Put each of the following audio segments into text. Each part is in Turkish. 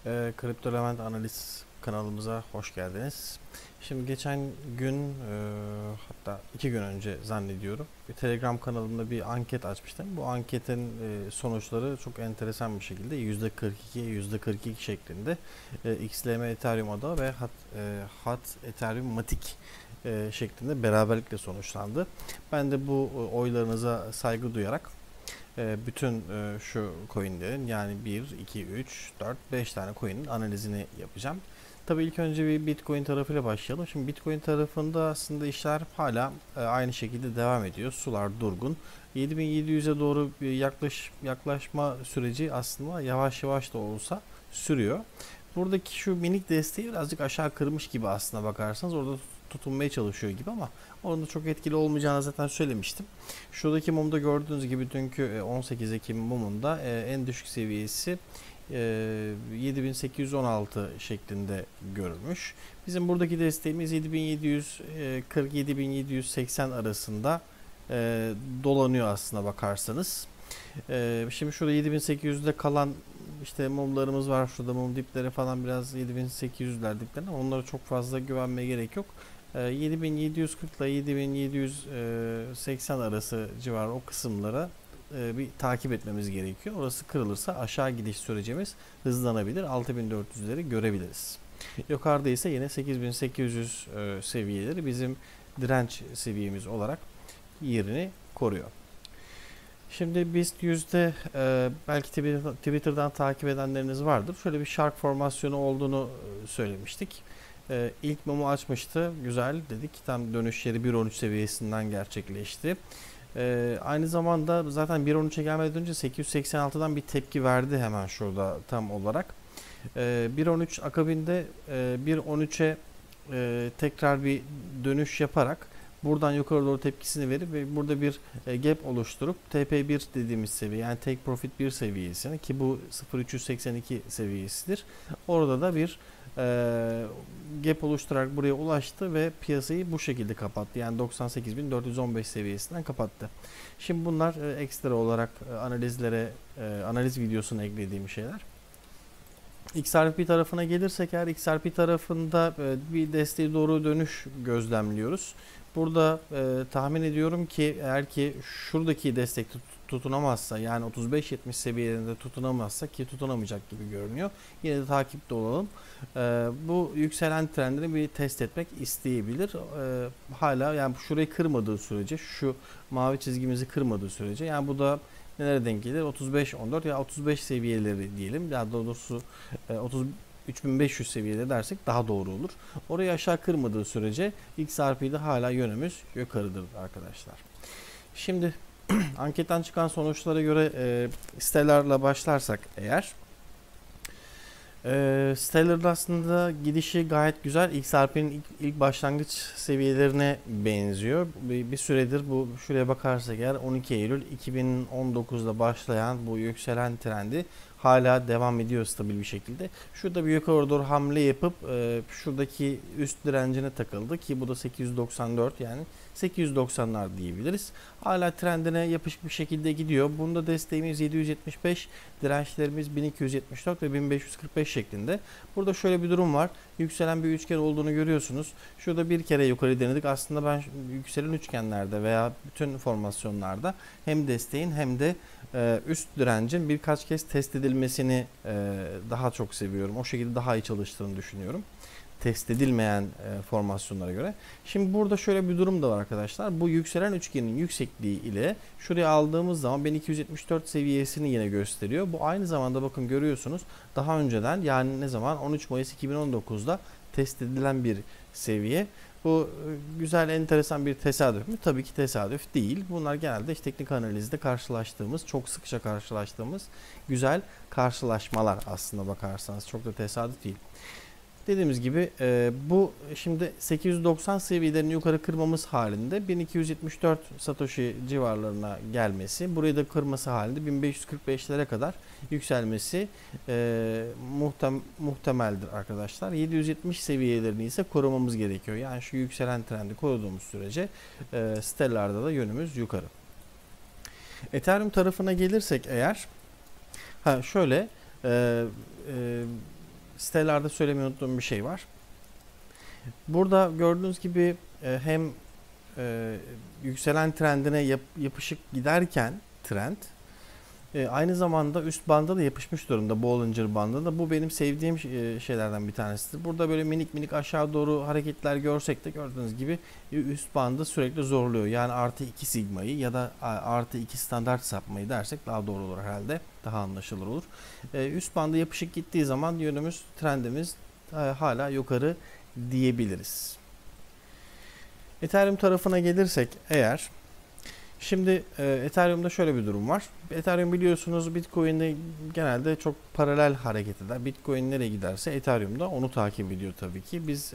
Kripto Levent Analiz kanalımıza hoş geldiniz. Şimdi geçen gün hatta 2 gün önce zannediyorum bir Telegram kanalımda bir anket açmıştım. Bu anketin sonuçları çok enteresan bir şekilde %42 şeklinde XLM Ethereum Ada ve Hat Ethereum Matic şeklinde beraberlikle sonuçlandı. Ben de bu oylarınıza saygı duyarak bütün şu coinlerin yani 1, 2, 3, 4, 5 tane coin'in analizini yapacağım. Tabii ilk önce bir Bitcoin tarafıyla başlayalım. Şimdi Bitcoin tarafında aslında işler hala aynı şekilde devam ediyor. Sular durgun. 7700'e doğru bir yaklaşma süreci aslında yavaş yavaş da olsa sürüyor. Buradaki şu minik desteği birazcık aşağı kırmış gibi aslına bakarsanız. Orada tutunmaya çalışıyor gibi ama onun da çok etkili olmayacağını zaten söylemiştim. Şuradaki mumda gördüğünüz gibi dünkü 18 Ekim mumunda en düşük seviyesi 7816 şeklinde görülmüş. Bizim buradaki desteğimiz 7740-7780 arasında dolanıyor aslına bakarsanız. Şimdi şurada 7800'de kalan işte mumlarımız var. Şurada mum dipleri falan biraz 7800'ler diplerine ama onlara çok fazla güvenmeye gerek yok. 7740 ile 7780 arası civarı o kısımlara bir takip etmemiz gerekiyor. Orası kırılırsa aşağı gidiş sürecimiz hızlanabilir. 6400'leri görebiliriz. Yukarıda ise yine 8800 seviyeleri bizim direnç seviyemiz olarak yerini koruyor. Şimdi BIST yüzde belki Twitter'dan takip edenleriniz vardır. Şöyle bir shark formasyonu olduğunu söylemiştik. İlk mumu açmıştı. Güzel dedik. Tam dönüş yeri 1.13 seviyesinden gerçekleşti. Aynı zamanda zaten 1.13'e gelmeden önce 886'dan bir tepki verdi hemen şurada tam olarak. 1.13 akabinde 1.13'e tekrar bir dönüş yaparak buradan yukarı doğru tepkisini verip ve burada bir gap oluşturup TP1 dediğimiz seviye yani Take Profit 1 seviyesini ki bu 0.382 seviyesidir. Orada da bir gap oluşturarak buraya ulaştı ve piyasayı bu şekilde kapattı. Yani 98.415 seviyesinden kapattı. Şimdi bunlar ekstra olarak analiz videosuna eklediğim şeyler. XRP tarafına gelirsek eğer XRP tarafında bir desteğe doğru dönüş gözlemliyoruz. Burada tahmin ediyorum ki eğer ki şuradaki destek tutunamazsa yani 35-70 seviyelerinde tutunamazsa ki tutunamayacak gibi görünüyor. Yine de takipte olalım. Bu yükselen trendini bir test etmek isteyebilir. Hala yani şurayı kırmadığı sürece şu mavi çizgimizi kırmadığı sürece yani bu da nelere denk gelir? 35-14 ya 35 seviyeleri diyelim. Daha doğrusu 33.500 seviyeleri dersek daha doğru olur. Orayı aşağı kırmadığı sürece XRP'de hala yönümüz yukarıdır arkadaşlar. Şimdi anketten çıkan sonuçlara göre Stellar'la başlarsak eğer Stellar'da aslında gidişi gayet güzel. XRP'nin ilk başlangıç seviyelerine benziyor. Bir süredir bu şuraya bakarsak eğer 12 Eylül 2019'da başlayan bu yükselen trendi hala devam ediyor stabil bir şekilde. Şurada bir yukarı doğru hamle yapıp şuradaki üst direncine takıldı ki bu da 894 yani 890'lar diyebiliriz. Hala trendine yapışık bir şekilde gidiyor. Bunda desteğimiz 775, dirençlerimiz 1274 ve 1545 şeklinde. Burada şöyle bir durum var. Yükselen bir üçgen olduğunu görüyorsunuz. Şurada bir kere yukarı denedik. Aslında ben yükselen üçgenlerde veya bütün formasyonlarda hem desteğin hem de üst direncin birkaç kez test edilmesini daha çok seviyorum. O şekilde daha iyi çalıştığını düşünüyorum. Test edilmeyen formasyonlara göre. Şimdi burada şöyle bir durum da var arkadaşlar. Bu yükselen üçgenin yüksekliği ile şuraya aldığımız zaman 1274 seviyesini yine gösteriyor. Bu aynı zamanda bakın görüyorsunuz daha önceden yani ne zaman 13 Mayıs 2019'da test edilen bir seviye. Bu güzel, enteresan bir tesadüf mü? Tabii ki tesadüf değil. Bunlar genelde işte teknik analizde karşılaştığımız, çok sıkça karşılaştığımız güzel karşılaşmalar aslında bakarsanız. Çok da tesadüf değil. Dediğimiz gibi bu şimdi 890 seviyelerini yukarı kırmamız halinde 1274 Satoshi civarlarına gelmesi, burayı da kırması halinde 1545'lere kadar yükselmesi muhtemeldir arkadaşlar. 770 seviyelerini ise korumamız gerekiyor. Yani şu yükselen trendi koruduğumuz sürece Stellar'da da yönümüz yukarı. Ethereum tarafına gelirsek eğer şöyle sitelerde söylemeyi unuttuğum bir şey var. Burada gördüğünüz gibi hem yükselen trendine yapışık giderken trend aynı zamanda üst banda da yapışmış durumda, Bollinger Bandı da. Bu benim sevdiğim şeylerden bir tanesidir. Burada böyle minik minik aşağı doğru hareketler görsek de gördüğünüz gibi üst bandı sürekli zorluyor. Yani artı 2 sigmayı ya da artı 2 standart sapmayı dersek daha doğru olur herhalde. Daha anlaşılır olur. Üst bandı yapışık gittiği zaman yönümüz, trendimiz hala yukarı diyebiliriz. Ethereum tarafına gelirsek eğer, şimdi Ethereum'da şöyle bir durum var. Ethereum biliyorsunuz Bitcoin'de genelde çok paralel hareket eder. Bitcoin nereye giderse Ethereum da onu takip ediyor tabii ki. Biz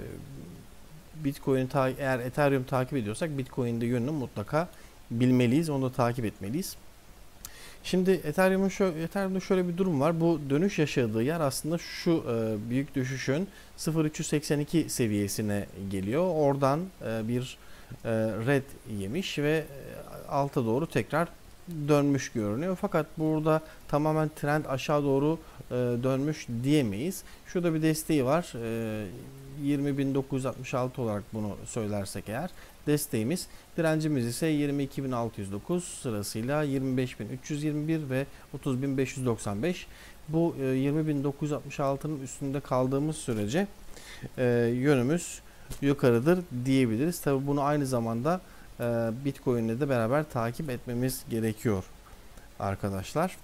eğer Ethereum takip ediyorsak Bitcoin'de yönünü mutlaka bilmeliyiz. Onu da takip etmeliyiz. Şimdi Ethereum'da şöyle bir durum var. Bu dönüş yaşadığı yer aslında şu büyük düşüşün 0.382 seviyesine geliyor. Oradan bir red yemiş ve alta doğru tekrar dönmüş görünüyor. Fakat burada tamamen trend aşağı doğru dönmüş diyemeyiz. Şurada bir desteği var. 20.966 olarak bunu söylersek eğer. Desteğimiz, direncimiz ise 22.609, sırasıyla 25.321 ve 30.595. Bu 20.966'nın üstünde kaldığımız sürece yönümüz yukarıdır diyebiliriz. Tabi bunu aynı zamanda Bitcoin ile de beraber takip etmemiz gerekiyor arkadaşlar.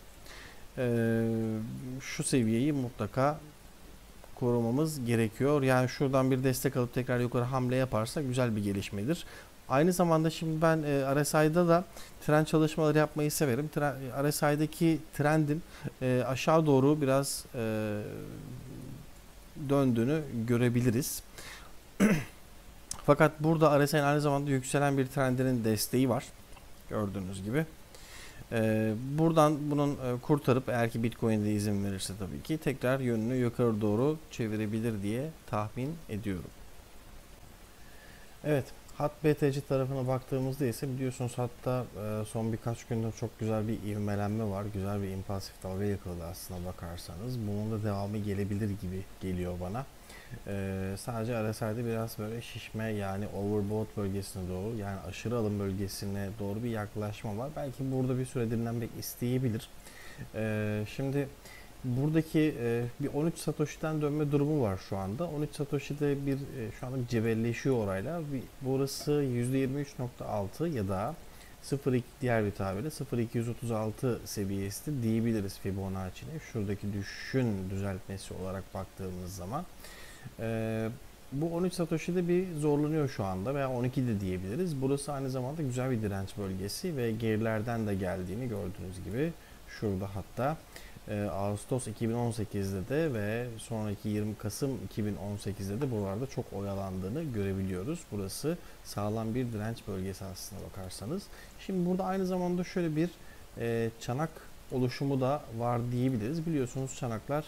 Şu seviyeyi mutlaka korumamız gerekiyor. Yani şuradan bir destek alıp tekrar yukarı hamle yaparsak güzel bir gelişmedir. Aynı zamanda şimdi ben RSI'da da trend çalışmaları yapmayı severim. RSI'daki trendin aşağı doğru biraz döndüğünü görebiliriz. Fakat burada RSI'nin aynı zamanda yükselen bir trendinin desteği var. Gördüğünüz gibi. Buradan bunun kurtarıp, eğer ki Bitcoin'de izin verirse tabii ki, tekrar yönünü yukarı doğru çevirebilir diye tahmin ediyorum. Evet, HAT BTC tarafına baktığımızda ise biliyorsunuz hatta son birkaç gündür çok güzel bir ivmelenme var. Güzel bir impulsif dalga yakaladı aslına bakarsanız. Bunun da devamı gelebilir gibi geliyor bana. Sadece RSI'de biraz böyle şişme, yani overbought bölgesine doğru, yani aşırı alım bölgesine doğru bir yaklaşma var. Belki burada bir süre dinlenmek isteyebilir. Şimdi buradaki bir 13 Satoshi'den dönme durumu var şu anda. 13 Satoshi'de şu anda cebelleşiyor orayla. Burası %23.6 ya da 0.2, diğer bir tabirle 0.236 seviyesi diyebiliriz Fibonacci'ne. Şuradaki düşüşün düzeltmesi olarak baktığımız zaman. Bu 13 Satoshi'de bir zorlanıyor şu anda, veya 12 de diyebiliriz. Burası aynı zamanda güzel bir direnç bölgesi ve gerilerden de geldiğini gördüğünüz gibi şurada, hatta Ağustos 2018'de de ve sonraki 20 Kasım 2018'de de buralarda çok oyalandığını görebiliyoruz. Burası sağlam bir direnç bölgesi aslına bakarsanız. Şimdi burada aynı zamanda şöyle bir çanak oluşumu da var diyebiliriz. Biliyorsunuz çanaklar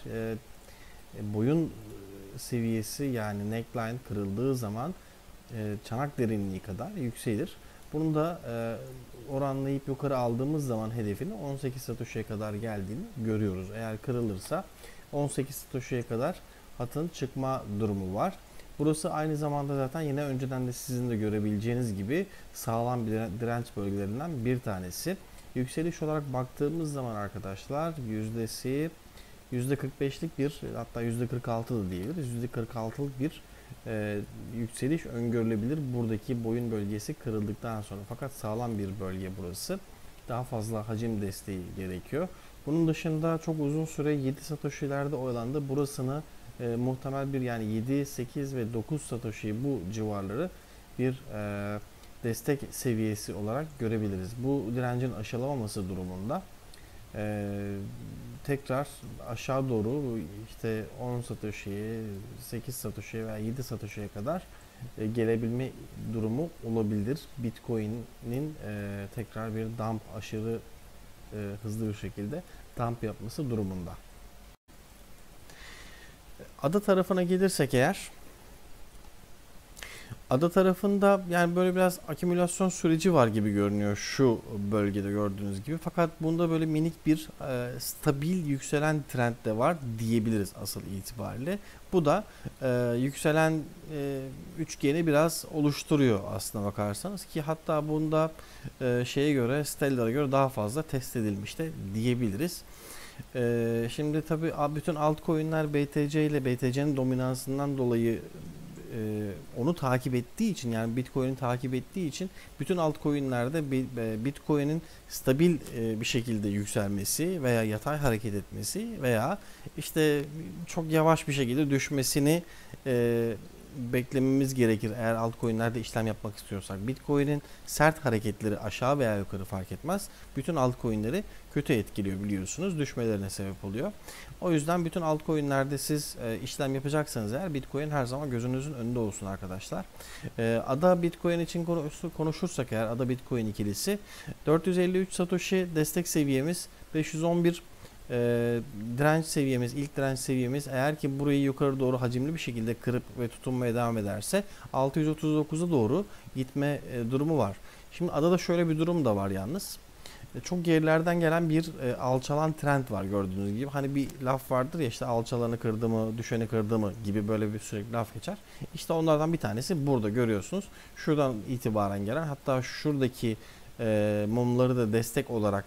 boyun seviyesi, yani neckline kırıldığı zaman çanak derinliği kadar yükselir. Bunu da oranlayıp yukarı aldığımız zaman hedefini 18 Satoshi'ye kadar geldiğini görüyoruz. Eğer kırılırsa 18 Satoshi'ye kadar hatın çıkma durumu var. Burası aynı zamanda zaten yine önceden de sizin de görebileceğiniz gibi sağlam bir direnç bölgelerinden bir tanesi. Yükseliş olarak baktığımız zaman arkadaşlar yüzdesi %45'lik bir, hatta %46 da diyebiliriz. %46'lık bir yükseliş öngörülebilir buradaki boyun bölgesi kırıldıktan sonra. Fakat sağlam bir bölge burası. Daha fazla hacim desteği gerekiyor. Bunun dışında çok uzun süre 7 Satoshi'lerde oyalandı. Burasını muhtemel bir, yani 7, 8 ve 9 Satoshi, bu civarları bir destek seviyesi olarak görebiliriz. Bu direncin aşılamaması durumunda tekrar aşağı doğru işte 10 Satoshi'ye, 8 Satoshi'ye veya 7 Satoshi'ye kadar gelebilme durumu olabilir. Bitcoin'in tekrar bir dump, aşırı hızlı bir şekilde dump yapması durumunda. ADA tarafına gelirsek eğer, Ada tarafında yani böyle biraz akümülasyon süreci var gibi görünüyor şu bölgede gördüğünüz gibi. Fakat bunda böyle minik bir stabil yükselen trend de var diyebiliriz asıl itibariyle. Bu da yükselen üçgeni biraz oluşturuyor aslına bakarsanız ki hatta bunda şeye göre Stellar'a göre daha fazla test edilmiş de diyebiliriz. Şimdi tabii bütün altcoin'ler BTC ile BTC'nin dominansından dolayı onu takip ettiği için yani Bitcoin'i takip ettiği için bütün altcoin'lerde Bitcoin'in stabil bir şekilde yükselmesi veya yatay hareket etmesi veya işte çok yavaş bir şekilde düşmesini beklememiz gerekir eğer altcoin'lerde işlem yapmak istiyorsak. Bitcoin'in sert hareketleri aşağı veya yukarı fark etmez. Bütün altcoin'leri kötü etkiliyor biliyorsunuz. Düşmelerine sebep oluyor. O yüzden bütün altcoin'lerde siz işlem yapacaksanız eğer Bitcoin her zaman gözünüzün önünde olsun arkadaşlar. Ada Bitcoin için konuşursak eğer Ada Bitcoin ikilisi 453 Satoshi destek seviyemiz, 511 direnç seviyemiz, ilk direnç seviyemiz eğer ki burayı yukarı doğru hacimli bir şekilde kırıp ve tutunmaya devam ederse 639'a doğru gitme durumu var. Şimdi adada şöyle bir durum da var yalnız. Çok gerilerden gelen bir alçalan trend var gördüğünüz gibi. Hani bir laf vardır ya işte alçalanı kırdı mı, düşeni kırdı mı gibi böyle bir sürekli laf geçer. İşte onlardan bir tanesi burada görüyorsunuz. Şuradan itibaren gelen hatta şuradaki mumları da destek olarak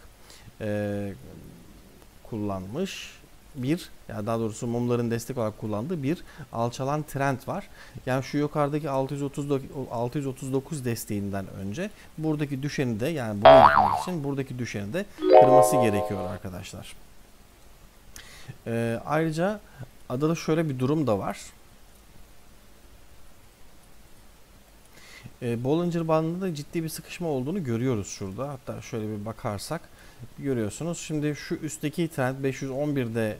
kullanmış bir ya daha doğrusu mumların destek olarak kullandığı bir alçalan trend var. Yani şu yukarıdaki 639 desteğinden önce buradaki düşeni de yani buraya gitmek için buradaki düşeni de kırması gerekiyor arkadaşlar. Ayrıca adada şöyle bir durum da var. Bollinger Bandı'nda da ciddi bir sıkışma olduğunu görüyoruz şurada. Hatta şöyle bir bakarsak görüyorsunuz. Şimdi şu üstteki trend 511'de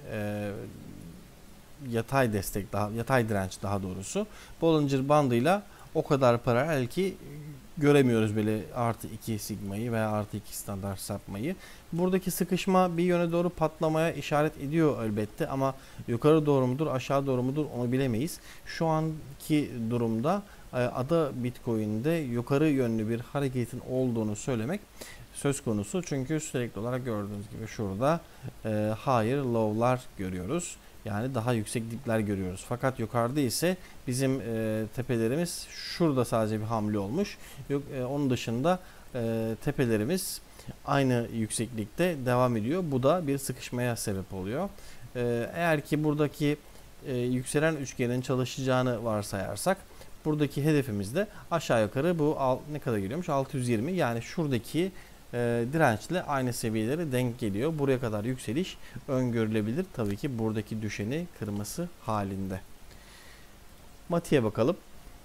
yatay destek yatay direnç daha doğrusu. Bollinger bandıyla o kadar paralel ki göremiyoruz böyle artı 2 sigmayı veya artı 2 standart sapmayı. Buradaki sıkışma bir yöne doğru patlamaya işaret ediyor elbette ama yukarı doğru mudur aşağı doğru mudur onu bilemeyiz. Şu anki durumda Ada Bitcoin'de yukarı yönlü bir hareketin olduğunu söylemek söz konusu. Çünkü sürekli olarak gördüğünüz gibi şurada higher low'lar görüyoruz. Yani daha yüksek dipler görüyoruz. Fakat yukarıda ise bizim tepelerimiz şurada sadece bir hamle olmuş. Onun dışında tepelerimiz aynı yükseklikte devam ediyor. Bu da bir sıkışmaya sebep oluyor. Eğer ki buradaki yükselen üçgenin çalışacağını varsayarsak buradaki hedefimiz de aşağı yukarı bu ne kadar geliyormuş? 620 yani şuradaki dirençle aynı seviyelere denk geliyor. Buraya kadar yükseliş öngörülebilir. Tabii ki buradaki düşeni kırması halinde. Matik'e bakalım.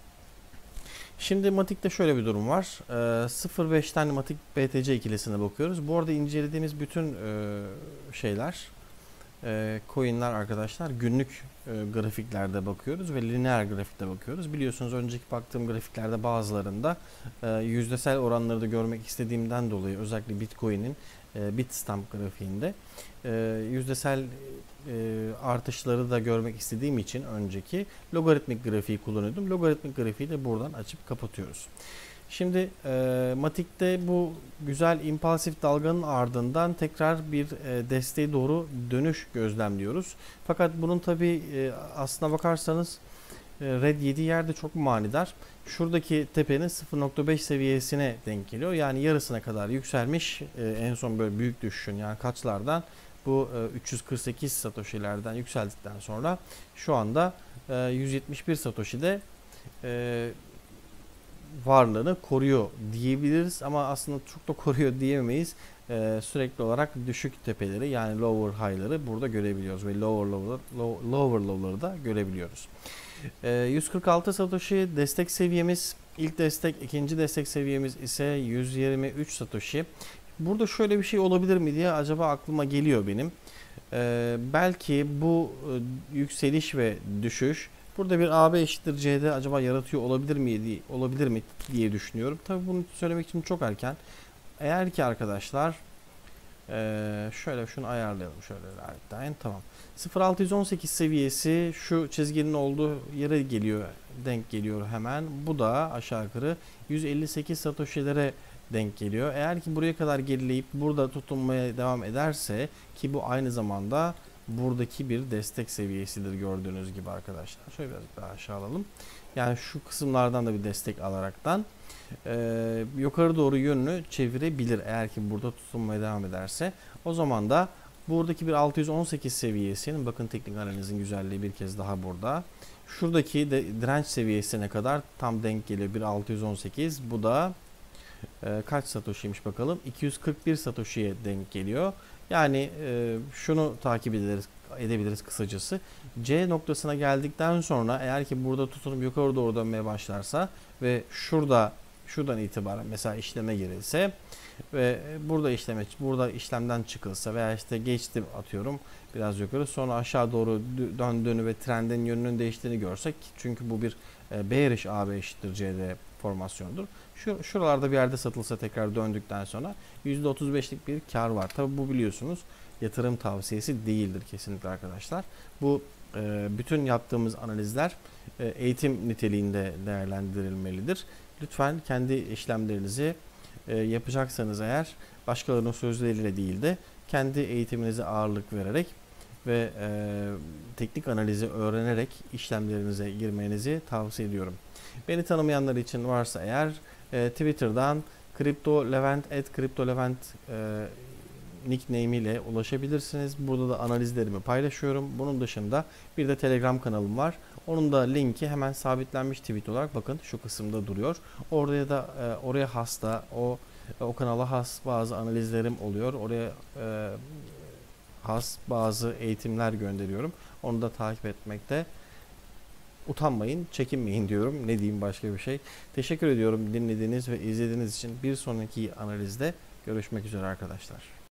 Şimdi Matik'te şöyle bir durum var. 0.5'ten Matik BTC ikilisine bakıyoruz. Bu arada incelediğimiz bütün şeyler coin'ler arkadaşlar günlük grafiklerde bakıyoruz ve lineer grafikte bakıyoruz. Biliyorsunuz önceki baktığım grafiklerde bazılarında yüzdesel oranları da görmek istediğimden dolayı özellikle Bitcoin'in Bitstamp grafiğinde yüzdesel artışları da görmek istediğim için önceki logaritmik grafiği kullanıyordum. Logaritmik grafiği de buradan açıp kapatıyoruz. Şimdi Matik'te bu güzel impulsif dalganın ardından tekrar bir desteğe doğru dönüş gözlemliyoruz. Fakat bunun tabi aslına bakarsanız Red 7 yerde çok manidar. Şuradaki tepenin 0.5 seviyesine denk geliyor. Yani yarısına kadar yükselmiş. En son böyle büyük düşüşün yani kaçlardan bu 348 Satoshi'lerden yükseldikten sonra şu anda 171 Satoshi'de varlığını koruyor diyebiliriz ama aslında çok da koruyor diyemeyiz. Sürekli olarak düşük tepeleri yani lower high'ları burada görebiliyoruz ve lower low'ları da görebiliyoruz. 146 Satoshi destek seviyemiz, ilk destek, ikinci destek seviyemiz ise 123 Satoshi. Burada şöyle bir şey olabilir mi diye acaba aklıma geliyor benim. Belki bu yükseliş ve düşüş burada bir AB eşittir CD acaba yaratıyor olabilir mi diye düşünüyorum. Tabii bunu söylemek için çok erken. Eğer ki arkadaşlar şöyle şunu ayarlayalım şöyle tamam. 0.618 seviyesi şu çizginin olduğu yere geliyor denk geliyor hemen. Bu da aşağı yukarı 158 Satoshi'lere denk geliyor. Eğer ki buraya kadar gerileyip burada tutunmaya devam ederse, ki bu aynı zamanda buradaki bir destek seviyesidir gördüğünüz gibi arkadaşlar. Şöyle biraz daha aşağı alalım. Yani şu kısımlardan da bir destek alaraktan yukarı doğru yönünü çevirebilir eğer ki burada tutunmaya devam ederse. O zaman da buradaki bir 618 seviyesinin, bakın teknik analizin güzelliği bir kez daha burada. Şuradaki de direnç seviyesine kadar tam denk geliyor, bir 618. Bu da kaç Satoshi'ymiş bakalım. 241 Satoshi'ye denk geliyor. Yani şunu takip edebiliriz kısacası. C noktasına geldikten sonra eğer ki burada tutunup yukarı doğru dönmeye başlarsa ve şuradan itibaren mesela işleme girilse ve burada işlemden çıkılsa veya işte geçtim atıyorum biraz yukarı, sonra aşağı doğru döndüğünü ve trendin yönünün değiştiğini görsek, çünkü bu bir bearish AB eşittir CD formasyonudur. Şuralarda bir yerde satılsa tekrar döndükten sonra %35'lik bir kar var. Tabi bu biliyorsunuz yatırım tavsiyesi değildir kesinlikle arkadaşlar. Bu bütün yaptığımız analizler eğitim niteliğinde değerlendirilmelidir. Lütfen kendi işlemlerinizi yapacaksanız eğer başkalarının sözleriyle değil de kendi eğitiminize ağırlık vererek ve teknik analizi öğrenerek işlemlerinize girmenizi tavsiye ediyorum. Beni tanımayanlar için varsa eğer Twitter'dan CryptoLevent @CryptoLevent nickname ile ulaşabilirsiniz. Burada da analizlerimi paylaşıyorum. Bunun dışında bir de Telegram kanalım var. Onun da linki hemen sabitlenmiş tweet olarak bakın şu kısımda duruyor. Oraya has da o kanala has bazı analizlerim oluyor. Oraya has bazı eğitimler gönderiyorum. Onu da takip etmekte utanmayın, çekinmeyin diyorum. Ne diyeyim başka bir şey. Teşekkür ediyorum dinlediğiniz ve izlediğiniz için. Bir sonraki analizde görüşmek üzere arkadaşlar.